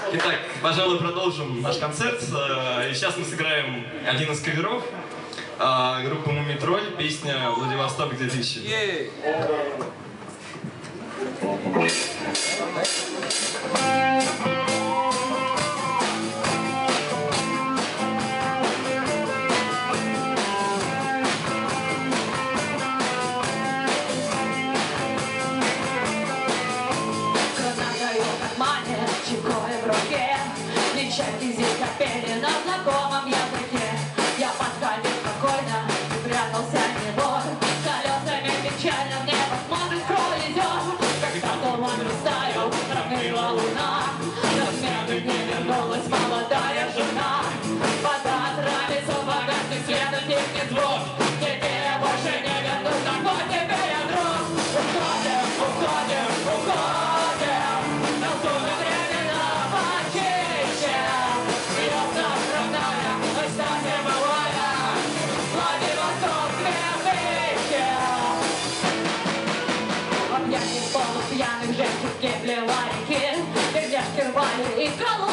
Итак, пожалуй, продолжим наш концерт. И сейчас мы сыграем один из каверов группы Мумий Тролль, песня «Владивосток 2000». Девчонки здесь копели на знакомом языке. Я подходил спокойно и прятался не бой. Колесами печально в небо смотрит, крой идет. Когда туман растаял, промыла луна. Размятой не вернулась молодая жена. Вода отравится в богатых светом, тихнет звук. Теперь я больше не вернусь, такой теперь я друг. Уходим, уходим, уходим. Нас умет времена почище. Бьется родная, оставьте бывая. Владивосток 2000. Объятий полупьяных женщин кипли ларики. Пердяшки рвали и кололи.